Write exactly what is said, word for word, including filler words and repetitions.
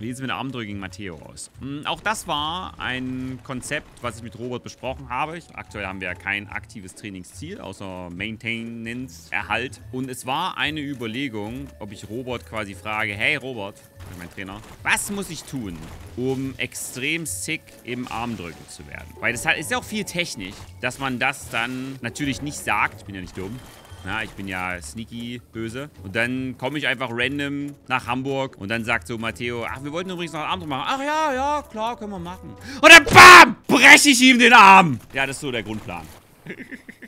Wie sieht es mit der Armdrücke gegen Matteo aus? Hm, auch das war ein Konzept, was ich mit Robert besprochen habe. Ich, aktuell haben wir ja kein aktives Trainingsziel, außer Maintenance, Erhalt. Und es war eine Überlegung, ob ich Robert quasi frage, hey Robert, mein Trainer, was muss ich tun, um extrem sick im Armdrücken zu werden? Weil das ist ja auch viel Technik, dass man das dann natürlich nicht sagt. Ich bin ja nicht dumm. Na, ich bin ja sneaky böse. Und dann komme ich einfach random nach Hamburg und dann sagt so Matteo, ach, wir wollten übrigens noch einen Armdrücken machen. Ach ja, ja, klar, können wir machen. Und dann BAM! Breche ich ihm den Arm. Ja, das ist so der Grundplan.